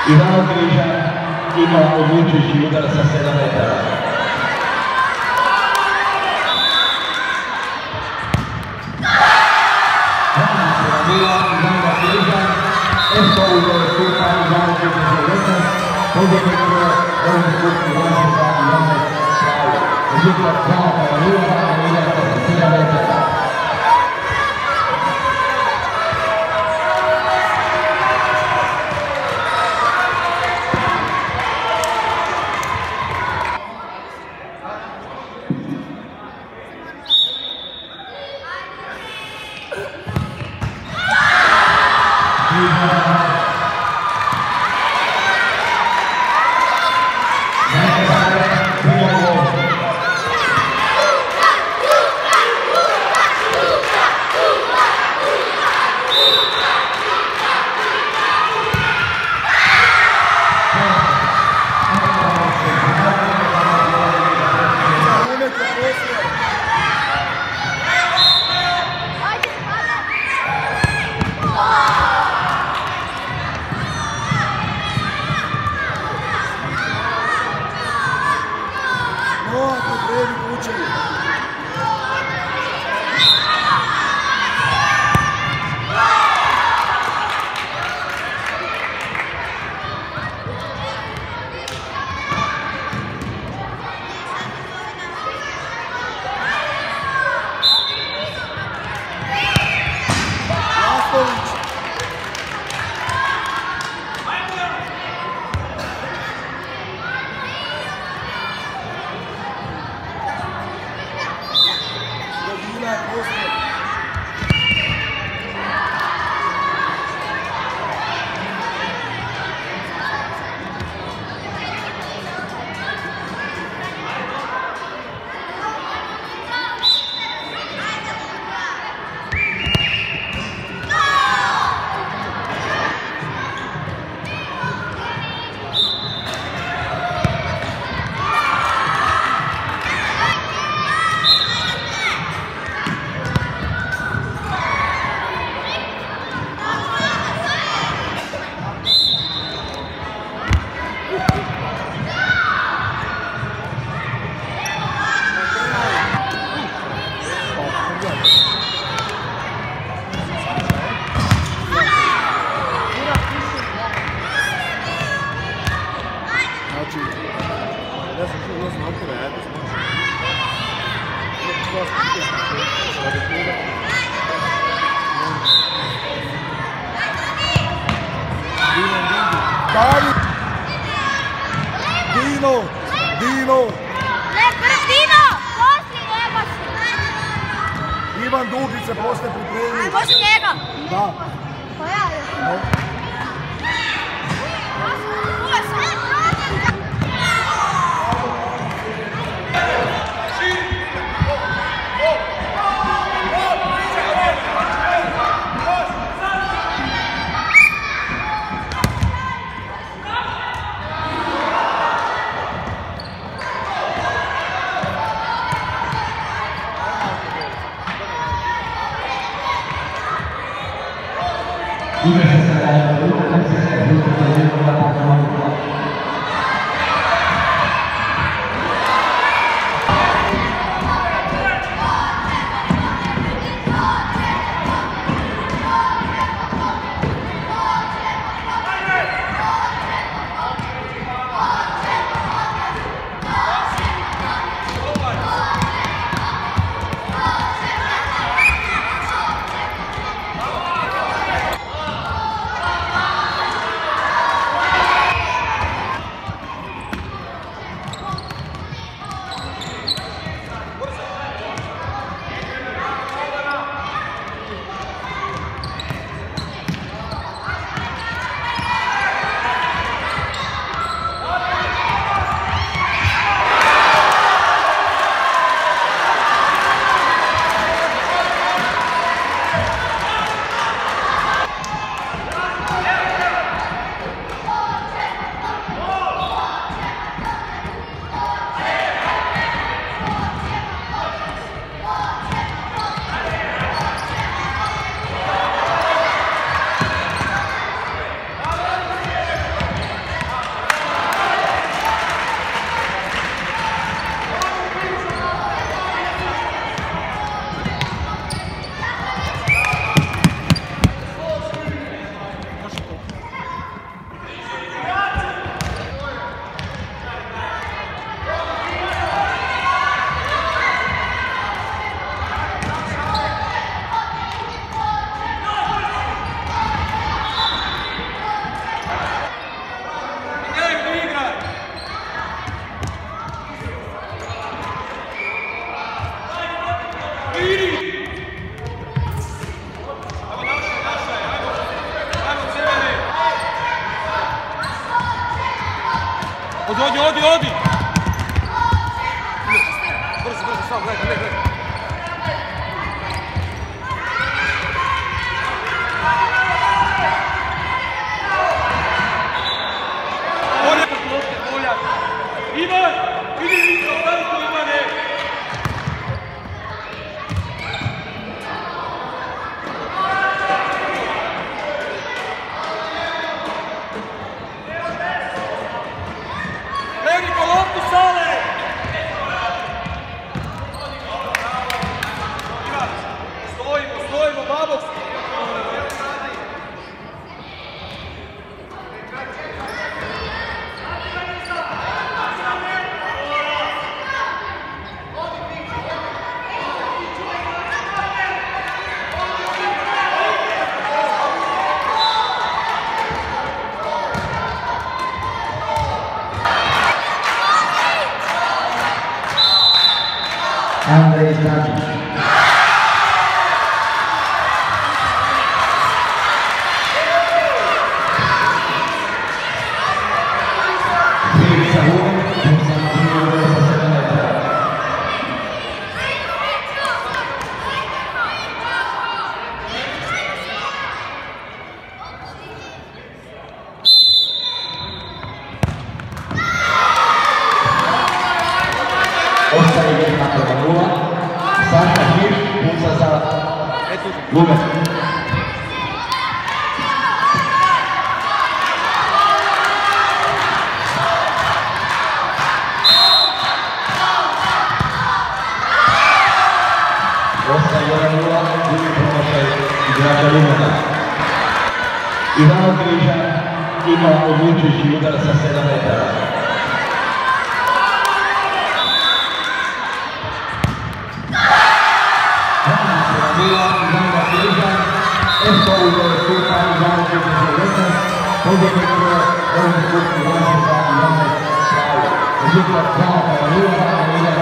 Ivano Križa ima odlučujući udar sa 7 metara. Ivano Križa, esto udar skupa Ivano Križa, pobjednik je ovim skupni Vlašica Ivano Križa. Rezultat 2:0 a udar sa 7 metara. Dino! Ne, Dino! Poslije njega si! Ivan Dugić se poslije pripremio. A može njega? Da. Pa ja još. Odi! Brzo, samo, gledaj. Bolja! Ivan! Vidi, ostavi tu Ivane! Leniko, loptu Sale! Stojimo, babok! Andrej Stačić. Ostaje jedna prema nula. Santa Hirš puca za Lumen. Ostaje 1-0, drugi promašaj igrača Lumena. Ivano Križan ima odlučujući udar sa 7 metara. Esto uno de sus años de regresa, donde encontró un curso de la Iván Estrada. Es un